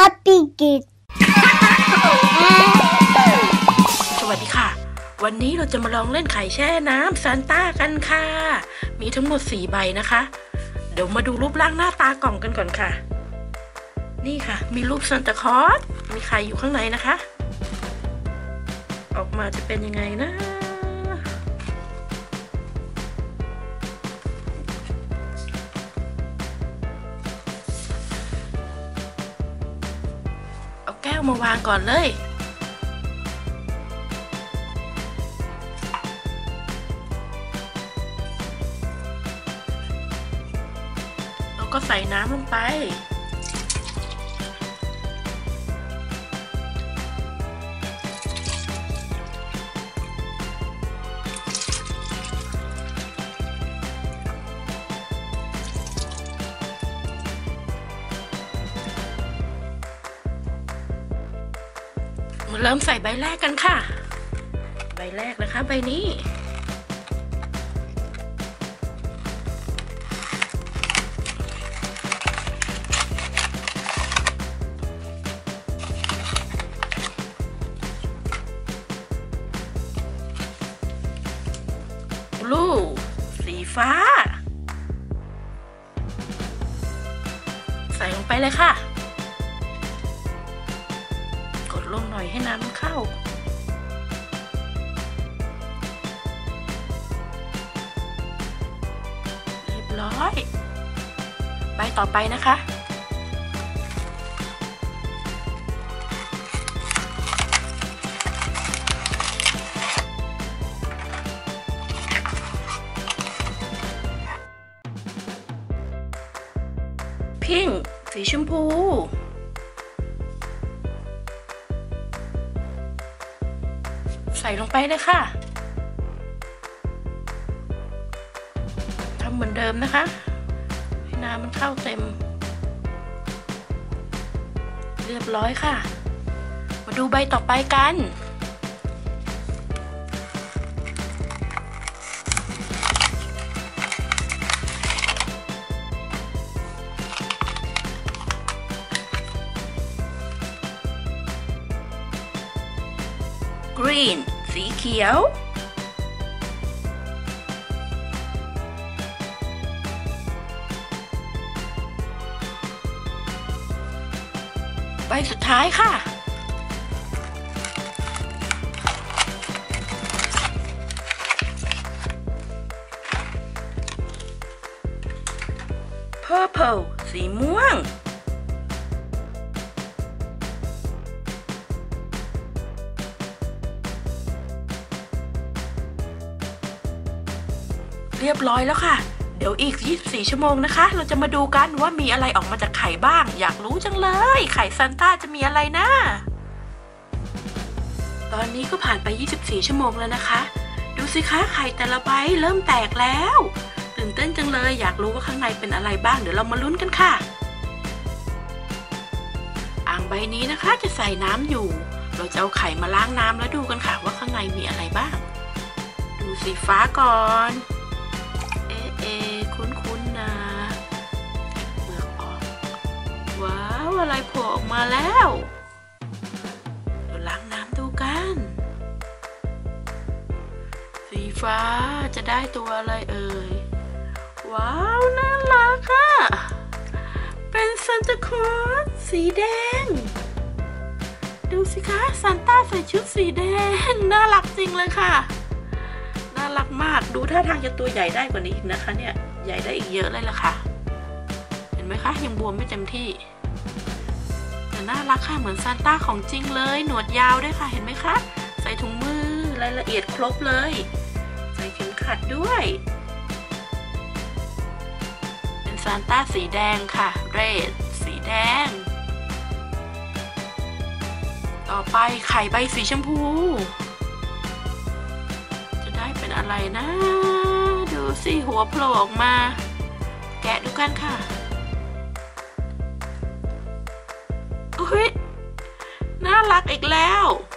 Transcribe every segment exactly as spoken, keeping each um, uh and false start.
Happy Kids สวัสดีค่ะวันนี้เราจะมาลองเล่นไข่แช่น้ำซานต้ากันค่ะมีทั้งหมดสี่ใบนะคะเดี๋ยวมาดูรูปร่างหน้าตากล่องกันก่อนค่ะนี่ค่ะมีรูปซานตาคลอสมีไข่อยู่ข้างในนะคะออกมาจะเป็นยังไงนะเอาแก้วมาวางก่อนเลยแล้วก็ใส่น้ำลงไปเริ่มใส่ใบแรกกันค่ะใบแรกนะคะใบนี้บลูสีฟ้าใส่ลงไปเลยค่ะลงหน่อยให้น้ำมันเข้าเรียบร้อยใบต่อไปนะคะพิงค์สีชมพูใส่ลงไปเลยค่ะทำเหมือนเดิมนะคะให้น้ำมันเข้าเต็มเรียบร้อยค่ะมาดูใบต่อไปกันกรีนสีเขียวใบสุดท้ายค่ะ Purple สีม่วงเรียบร้อยแล้วค่ะเดี๋ยวอีกยี่สิบสี่ชั่วโมงนะคะเราจะมาดูกันว่ามีอะไรออกมาจากไข่บ้างอยากรู้จังเลยไข่ซานต้าจะมีอะไรนะตอนนี้ก็ผ่านไปยี่สิบสี่ชั่วโมงแล้วนะคะดูสิคะไข่แต่ละใบเริ่มแตกแล้วตื่นเต้นจังเลยอยากรู้ว่าข้างในเป็นอะไรบ้างเดี๋ยวเรามาลุ้นกันค่ะอ่างใบนี้นะคะจะใส่น้ำอยู่เราจะเอาไข่มาล้างน้ำแล้วดูกันค่ะว่าข้างในมีอะไรบ้างดูสีฟ้าก่อนเอคุ้นๆนะเปลือกออกว้าวอะไรโผล่ออกมาแล้วเดี๋ยวล้างน้ำดูกันสีฟ้าจะได้ตัวอะไรเอ่ยว้าวน่ารักค่ะเป็นซานตาคลอสสีแดงดูสิคะซานต้าใส่ชุดสีแดงน่ารักจริงเลยค่ะน่ารักมากดูท่าทางจะตัวใหญ่ได้กว่านี้อีกนะคะเนี่ยใหญ่ได้อีกเยอะเลยล่ะค่ะเห็นไหมคะยังบวมไม่เต็มที่แต่น่ารักค่ะเหมือนซานต้าของจริงเลยหนวดยาวด้วยค่ะเห็นไหมคะใส่ถุงมือรายละเอียดครบเลยใส่เข็มขัดด้วยเป็นซานต้าสีแดงค่ะเรดสีแดงต่อไปไข่ใบสีชมพูเป็นอะไรนะดูสิหัวโผล่ออกมาแกะดูกันค่ะอุ้ยน่ารักอีกแล้ว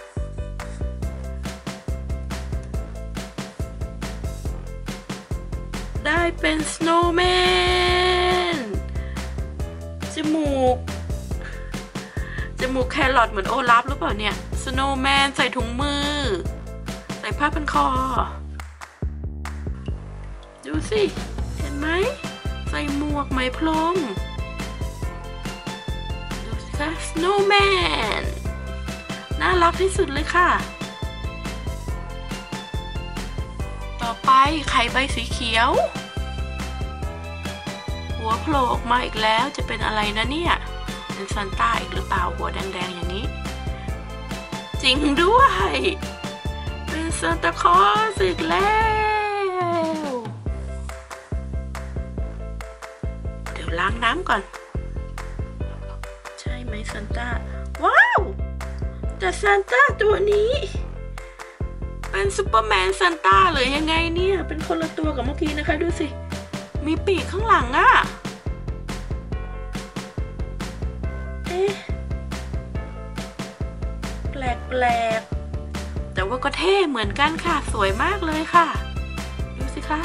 ได้เป็นสโนว์แมนจมูกจมูกแครอทเหมือนโอลาฟหรือเปล่าเนี่ยสโนว์แมนใส่ถุงมือใส่ผ้าพันคอดูสิเห็นไหมใส่หมวกไหมพรมดูสิคะสโนว์แมนน่ารักที่สุดเลยค่ะต่อไปไข่ใบสีเขียวหัวโผล่ออกมาอีกแล้วจะเป็นอะไรนะเนี่ยเป็นซานต้าอีกหรือเปล่าหัวแดงๆอย่างนี้จริงด้วยเป็นซานตาคลอสอีกแล้วเดี๋ยวล้างน้ำก่อนใช่ไหมซานต้าว้าวแต่ซานต้าตัวนี้เป็นซูเปอร์แมนซานต้าเลยยังไงเนี่ยเป็นคนละตัวกับเมื่อกี้นะคะดูสิมีปีกข้างหลังอะเอ๊ะแปลกแปลกแต่ว่าก็เท่เหมือนกันค่ะสวยมากเลยค่ะดูสิคะ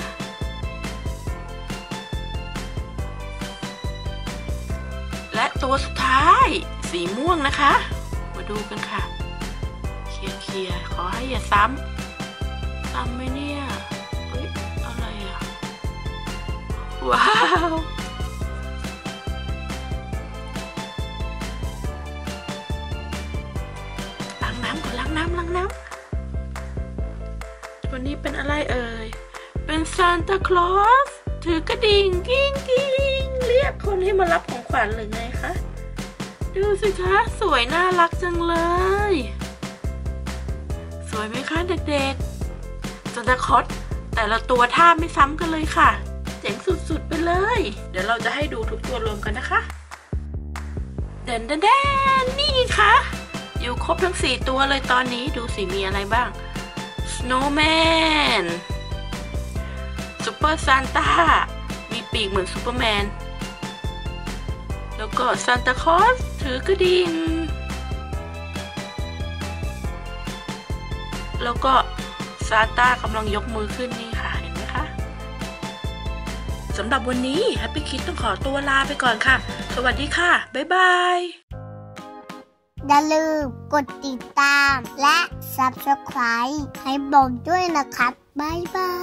และตัวสุดท้ายสีม่วงนะคะมาดูกันค่ะเคลียร์เคลียร์ขอให้อย่าซ้ำซ้ำไหมเนี่ยเฮ้ยอะไรอ่ะว้าวล้างน้ำก่อนล้างน้ำล้างน้ำวันนี้เป็นอะไรเอ่ยเป็นซานตาคลอสถือกระดิ่งกิ้งกิ้งเรียกคนให้มารับของขวัญหรือไงคะดูสิคะสวยน่ารักจังเลยสวยไหมคะเด็กๆซานตาคลอสแต่ละตัวท่าไม่ซ้ำกันเลยค่ะเจ๋งสุดๆไปเลยเดี๋ยวเราจะให้ดูทุกตัวรวมกันนะคะเด่นเด่นนี่ค่ะอยู่ครบทั้งสี่ตัวเลยตอนนี้ดูสิมีอะไรบ้าง Snowman Super Santa มีปีกเหมือนซูเปอร์แมนแล้วก็ Santa Claus ถือกระดิ่งแล้วก็ซานต้ากำลังยกมือขึ้นนี่ค่ะเห็นไหมคะสำหรับวันนี้ Happy Kids ต้องขอตัวลาไปก่อนค่ะสวัสดีค่ะบ๊ายบายอย่าลืมกดติดตามและ ซับสไครบ์ ให้บอกด้วยนะครับบ๊ายบาย